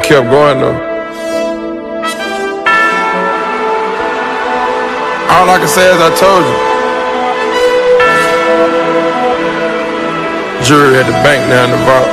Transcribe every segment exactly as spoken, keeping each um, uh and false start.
kept going though. All I can say is I told you. Jury at the bank now in the vault.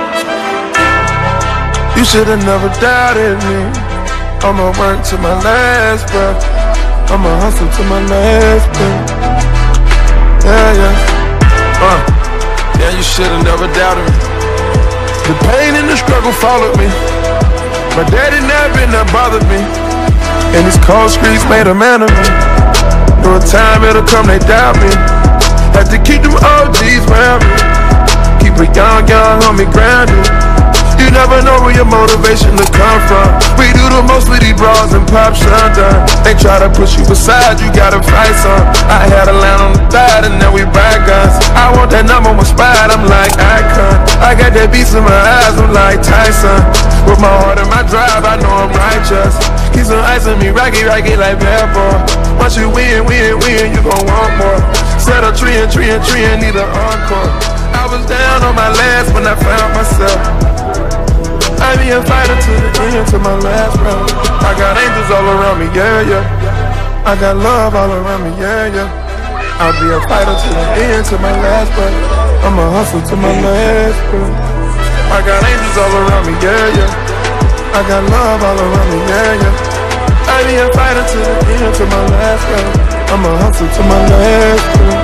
You should've never doubted me. I'ma work to my last breath. I'ma hustle to my last breath. Yeah, yeah. Uh, yeah, you should've never doubted me. The pain and the struggle followed me. My daddy never been that bothered me. And these cold streets made a man of me. Know a time it'll come, they doubt me. Have to keep them O Gs around me. Keep a young, young homie grounded. You never know where your motivation to come from. We do the most with these bras and pop shundun. They try to push you aside, you gotta fight some. I had a line on the thigh and now we buy guns. I want that number one spot, I'm like icon. I got that beast in my eyes, I'm like Tyson. With my heart and my drive, I know I'm righteous. Keep some ice on me, rocky, rocky like bad boy. Once you win, win, win, you gon' want more. Set a tree and tree and tree and need an encore. I was down on my last when I found myself. I be a fighter to the end, to my last breath. I got angels all around me, yeah, yeah. I got love all around me, yeah, yeah. I'll be a fighter to the end, to my last breath. I'ma hustle to my last breath. I got angels all around me, yeah, yeah. I got love all around me, yeah, yeah. I be a fighter to the end, to my last breath. I'ma hustle to my last breath.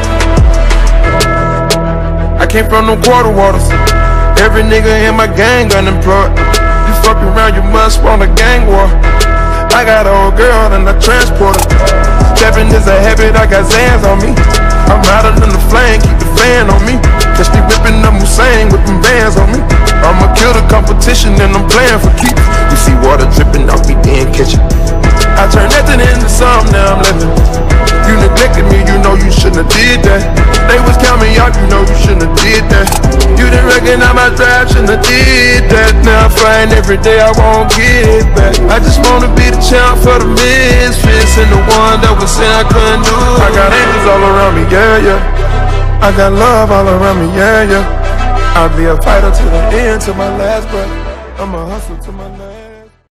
I came from no quarter waters. Every nigga in my gang unemployed. You fuck around, you must want a gang war. I got an old girl and I transport her. Stepping is a habit, I got Zans on me. I'm hotter than the flame, keep the fan on me. Catch me whipping them Hussein, whipping bands on me. I'ma kill the competition and I'm playing for keeps. You see water dripping off me, then catch it. I turned nothing into something, now I'm living. You neglected me, you know you shouldn't have did that. They was counting me out, you know you shouldn't have did that. You didn't recognize my drive, shouldn't have did that. Now I'm fighting every day, I won't get back. I just wanna be the champ for the misfits and the one that was saying I couldn't do it. I got angels all around me, yeah, yeah. I got love all around me, yeah, yeah. I'll be a fighter to the end, to my last breath. I'ma hustle to my last.